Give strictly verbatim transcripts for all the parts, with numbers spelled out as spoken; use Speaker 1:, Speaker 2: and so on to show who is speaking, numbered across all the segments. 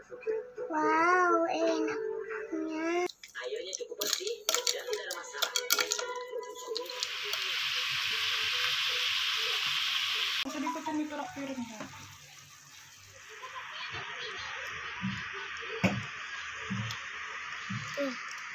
Speaker 1: Wow, enaknya.
Speaker 2: Airnya cukup bersih dan tidak ada masalah.
Speaker 3: Sedikit ini kerak piringnya.
Speaker 1: Hmm.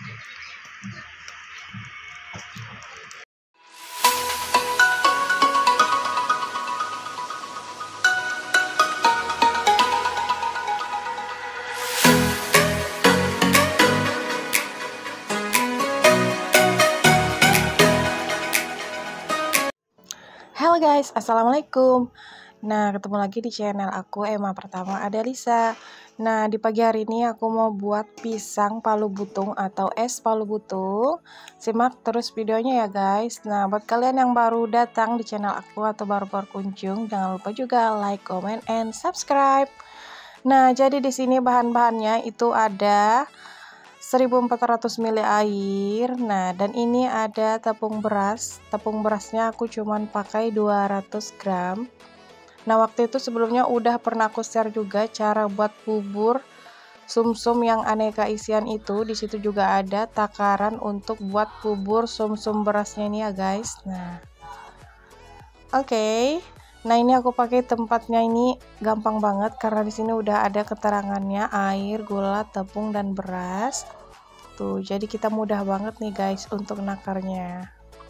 Speaker 3: Halo guys, assalamualaikum. Nah, ketemu lagi di channel aku, Emma Pertama Ada Lisa. Nah, di pagi hari ini aku mau buat pisang palu butung atau es palu butung. Simak terus videonya ya guys. Nah, buat kalian yang baru datang di channel aku atau baru berkunjung, jangan lupa juga like, comment, and subscribe. Nah, jadi di sini bahan-bahannya itu ada seribu empat ratus mililiter air. Nah, dan ini ada tepung beras. Tepung berasnya aku cuman pakai dua ratus gram. Nah, waktu itu sebelumnya udah pernah aku share juga cara buat bubur sumsum yang aneka isian itu. Di situ juga ada takaran untuk buat bubur sumsum berasnya ini ya guys. Nah, oke. Okay. Nah, ini aku pakai tempatnya ini gampang banget karena di sini udah ada keterangannya air, gula, tepung, dan beras. Tuh, jadi kita mudah banget nih guys untuk nakarnya.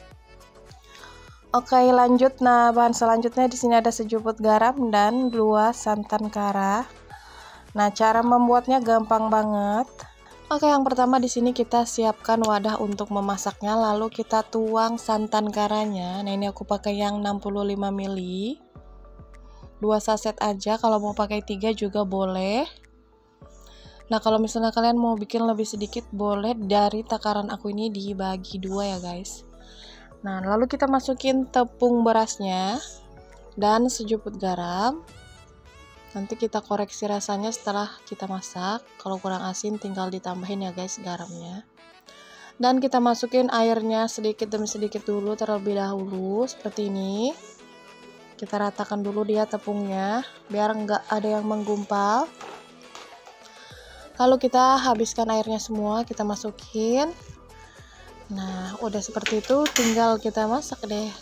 Speaker 3: Oke, lanjut. Nah, bahan selanjutnya di sini ada sejumput garam dan dua santan kara. Nah, cara membuatnya gampang banget. Oke, yang pertama di sini kita siapkan wadah untuk memasaknya, lalu kita tuang santan karanya. Nah, ini aku pakai yang enam puluh lima mililiter. dua saset aja, kalau mau pakai tiga juga boleh. Nah, kalau misalnya kalian mau bikin lebih sedikit, boleh dari takaran aku ini dibagi dua ya guys. Nah, lalu kita masukin tepung berasnya dan sejumput garam. Nanti kita koreksi rasanya setelah kita masak. Kalau kurang asin tinggal ditambahin ya guys garamnya. Dan kita masukin airnya sedikit demi sedikit dulu terlebih dahulu seperti ini. Kita ratakan dulu dia tepungnya biar nggak ada yang menggumpal. Lalu kita habiskan airnya semua, kita masukin. Nah, udah seperti itu, tinggal kita masak deh.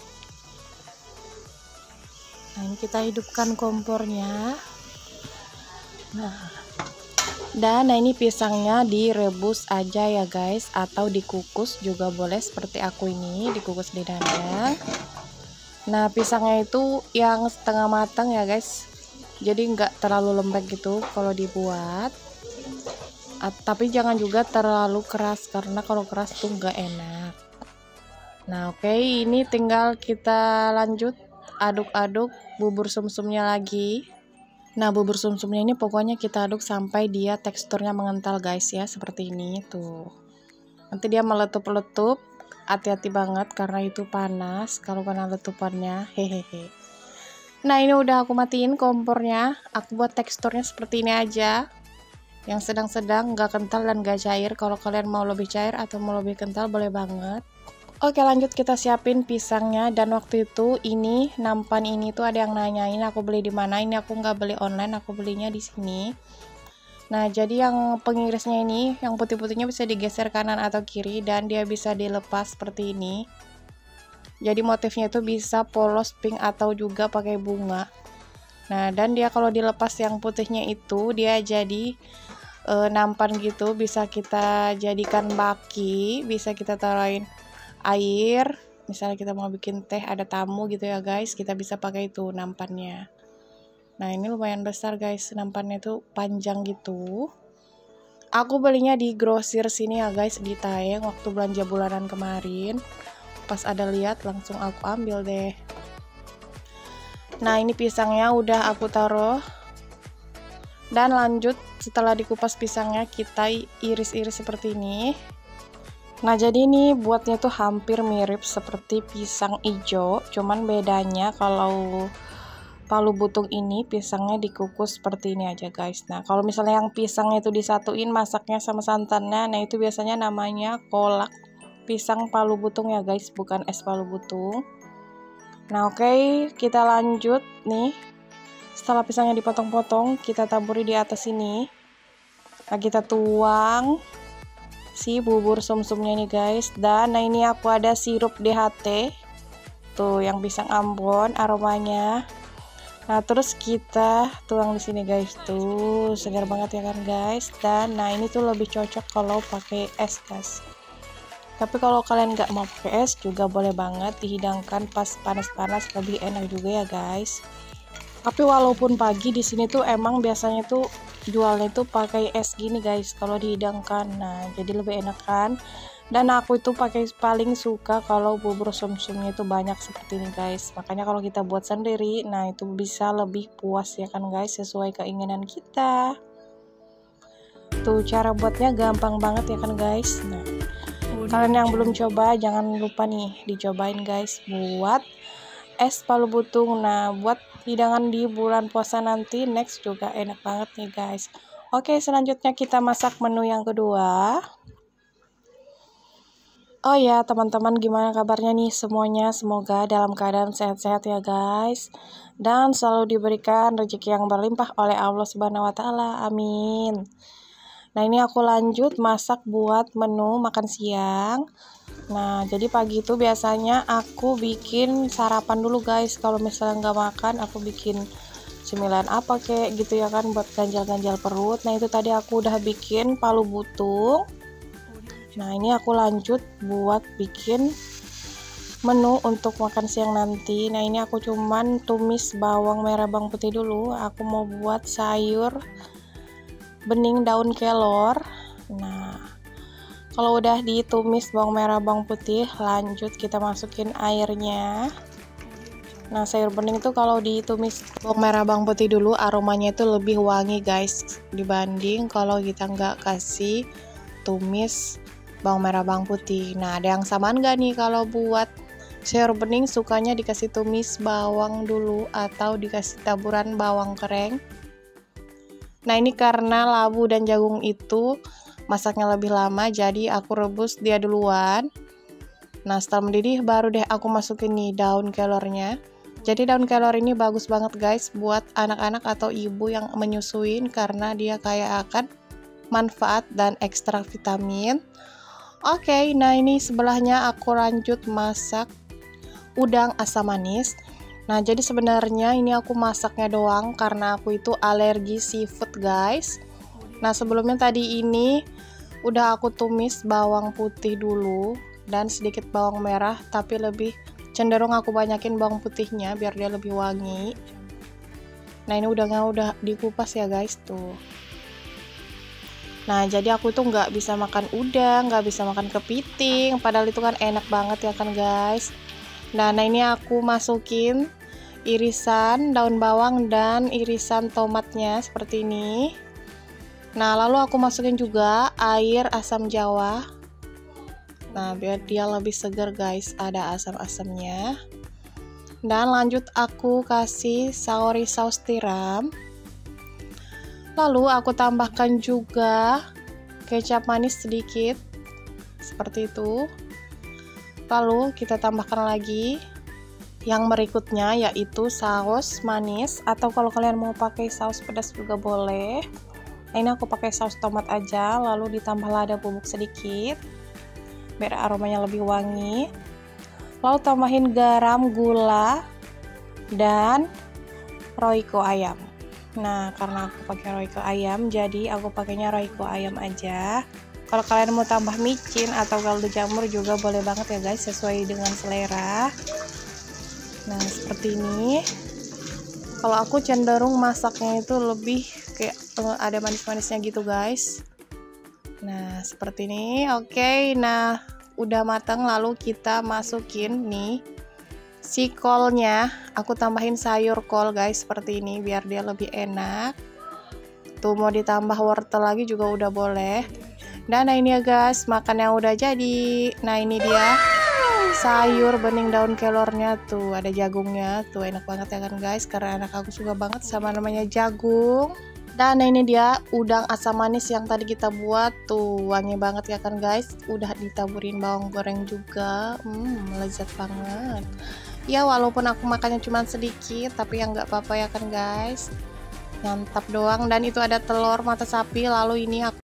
Speaker 3: Nah, ini kita hidupkan kompornya. Nah, dan nah ini pisangnya direbus aja ya guys, atau dikukus juga boleh seperti aku ini, dikukus di dandang. Nah, pisangnya itu yang setengah matang ya guys, jadi nggak terlalu lembek gitu kalau dibuat. Tapi jangan juga terlalu keras karena kalau keras tuh nggak enak. Nah, oke, okay, ini tinggal kita lanjut aduk-aduk bubur sumsumnya lagi. Nah, bubur sumsumnya ini pokoknya kita aduk sampai dia teksturnya mengental guys ya, seperti ini tuh. Nanti dia meletup-letup, hati-hati banget karena itu panas kalau kena letupannya, hehehe. Nah, ini udah aku matiin kompornya, aku buat teksturnya seperti ini aja. Yang sedang-sedang, nggak kental dan nggak cair. Kalau kalian mau lebih cair atau mau lebih kental boleh banget. Oke, lanjut kita siapin pisangnya. Dan waktu itu ini nampan ini tuh ada yang nanyain aku beli di mana. Ini aku nggak beli online, aku belinya di sini. Nah, jadi yang pengirisnya ini, yang putih-putihnya bisa digeser kanan atau kiri dan dia bisa dilepas seperti ini. Jadi motifnya itu bisa polos pink atau juga pakai bunga. Nah, dan dia kalau dilepas yang putihnya itu dia jadi e, nampan gitu, bisa kita jadikan baki, bisa kita taruhin air. Misalnya kita mau bikin teh, ada tamu gitu ya guys, kita bisa pakai itu nampannya. Nah, ini lumayan besar guys, nampannya itu panjang gitu. Aku belinya di grosir sini ya guys, di Taeng waktu belanja bulanan kemarin. Pas ada lihat langsung aku ambil deh. Nah, ini pisangnya udah aku taruh. Dan lanjut setelah dikupas pisangnya kita iris-iris seperti ini. Nah, jadi ini buatnya tuh hampir mirip seperti pisang hijau, cuman bedanya kalau palu butung ini pisangnya dikukus seperti ini aja guys. Nah, kalau misalnya yang pisangnya itu disatuin masaknya sama santannya, nah itu biasanya namanya kolak pisang palu butung ya guys, bukan es palu butung. Nah, oke, okay, kita lanjut nih. Setelah pisangnya dipotong-potong, kita taburi di atas sini. Nah, kita tuang si bubur sumsumnya nih guys. Dan nah ini aku ada sirup D H T. Tuh yang pisang Ambon aromanya. Nah, terus kita tuang di sini guys. Tuh, segar banget ya kan guys. Dan nah ini tuh lebih cocok kalau pakai es guys. Tapi kalau kalian nggak mau pakai es juga boleh banget dihidangkan pas panas-panas, lebih enak juga ya guys. Tapi walaupun pagi di sini tuh emang biasanya tuh jualnya tuh pakai es gini guys kalau dihidangkan. Nah, jadi lebih enak kan. Dan aku itu pakai paling suka kalau bubur sumsumnya itu banyak seperti ini guys. Makanya kalau kita buat sendiri, nah itu bisa lebih puas ya kan guys, sesuai keinginan kita. Tuh cara buatnya gampang banget ya kan guys. Nah, kalian yang belum coba jangan lupa nih dicobain guys buat es palu butung. Nah, buat hidangan di bulan puasa nanti next juga enak banget nih guys. Oke, selanjutnya kita masak menu yang kedua. Oh ya teman-teman, gimana kabarnya nih semuanya? Semoga dalam keadaan sehat-sehat ya guys, dan selalu diberikan rezeki yang berlimpah oleh Allah Subhanahu wa taala. Amin. Nah, ini aku lanjut masak buat menu makan siang. Nah, jadi pagi itu biasanya aku bikin sarapan dulu guys. Kalau misalnya nggak makan, aku bikin cemilan apa kayak gitu ya kan, buat ganjal-ganjal perut. Nah, itu tadi aku udah bikin palu butung. Nah, ini aku lanjut buat bikin menu untuk makan siang nanti. Nah, ini aku cuman tumis bawang merah bawang putih dulu. Aku mau buat sayur bening daun kelor. Nah, kalau udah ditumis bawang merah bawang putih, lanjut kita masukin airnya. Nah, sayur bening itu kalau ditumis bawang merah bawang putih dulu, aromanya itu lebih wangi guys, dibanding kalau kita nggak kasih tumis bawang merah bawang putih. Nah, ada yang samaan nggak nih kalau buat sayur bening sukanya dikasih tumis bawang dulu atau dikasih taburan bawang kering? Nah, ini karena labu dan jagung itu masaknya lebih lama, jadi aku rebus dia duluan. Nah, setelah mendidih baru deh aku masukin nih daun kelornya. Jadi daun kelor ini bagus banget guys buat anak-anak atau ibu yang menyusuin, karena dia kaya akan manfaat dan ekstrak vitamin. Oke, nah ini sebelahnya aku lanjut masak udang asam manis. Nah, jadi sebenarnya ini aku masaknya doang karena aku itu alergi seafood guys. Nah, sebelumnya tadi ini udah aku tumis bawang putih dulu dan sedikit bawang merah, tapi lebih cenderung aku banyakin bawang putihnya biar dia lebih wangi. Nah, ini udangnya udah dikupas ya guys tuh. Nah, jadi aku tuh nggak bisa makan udang, nggak bisa makan kepiting, padahal itu kan enak banget ya kan guys. Nah, nah ini aku masukin irisan daun bawang dan irisan tomatnya seperti ini. Nah, lalu aku masukin juga air asam jawa. Nah, biar dia lebih segar guys, ada asam-asamnya. Dan lanjut aku kasih saori saus tiram. Lalu aku tambahkan juga kecap manis sedikit, seperti itu. Lalu kita tambahkan lagi yang berikutnya, yaitu saus manis, atau kalau kalian mau pakai saus pedas juga boleh. Nah, ini aku pakai saus tomat aja, lalu ditambah lada bubuk sedikit biar aromanya lebih wangi. Lalu tambahin garam, gula, dan roiko ayam. Nah, karena aku pakai roiko ayam, jadi aku pakainya roiko ayam aja. Kalau kalian mau tambah micin atau kaldu jamur juga boleh banget ya guys, sesuai dengan selera. Nah, seperti ini. Kalau aku cenderung masaknya itu lebih kayak uh, ada manis-manisnya gitu guys. Nah, seperti ini. Oke, nah udah matang, lalu kita masukin nih si kolnya. Aku tambahin sayur kol guys seperti ini biar dia lebih enak. Tuh, mau ditambah wortel lagi juga udah boleh. Dan nah ini ya guys, makan yang udah jadi. Nah, ini dia sayur bening daun kelornya, tuh ada jagungnya, tuh enak banget ya kan guys, karena anak aku suka banget sama namanya jagung. Dan nah ini dia udang asam manis yang tadi kita buat, tuh wangi banget ya kan guys, udah ditaburin bawang goreng juga, hmm, lezat banget. Ya walaupun aku makannya cuma sedikit, tapi yang nggak apa-apa ya kan guys. Nyantap doang. Dan itu ada telur mata sapi. Lalu ini aku